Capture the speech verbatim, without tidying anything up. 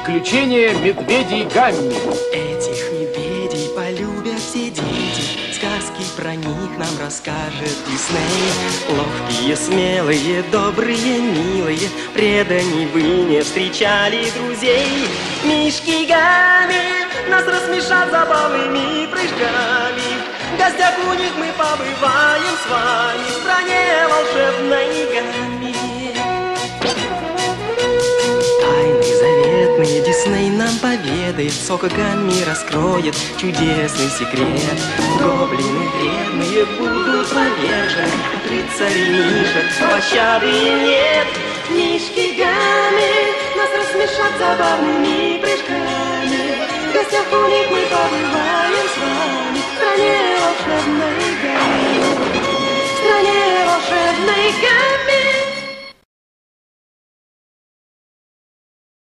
Приключения медведей Гамми. Этих медведей полюбят все дети, сказки про них нам расскажет Дисней. Ловкие, смелые, добрые, милые, преданий вы не встречали друзей. Мишки Гамми нас рассмешат забавными прыжками. В гостях у них мы побываем с вами в стране волшебной Гамми. Тайны заветные Дисней нам поведает, Сока Гамми раскроет чудесный секрет. Гоблины вредные будут повержены, рыцари мишек пощады нет. Мишки Гамми нас рассмешат забавными прыжками. В гостях у них мы побываем с вами в стране волшебной Гамми. В стране волшебной Гамми.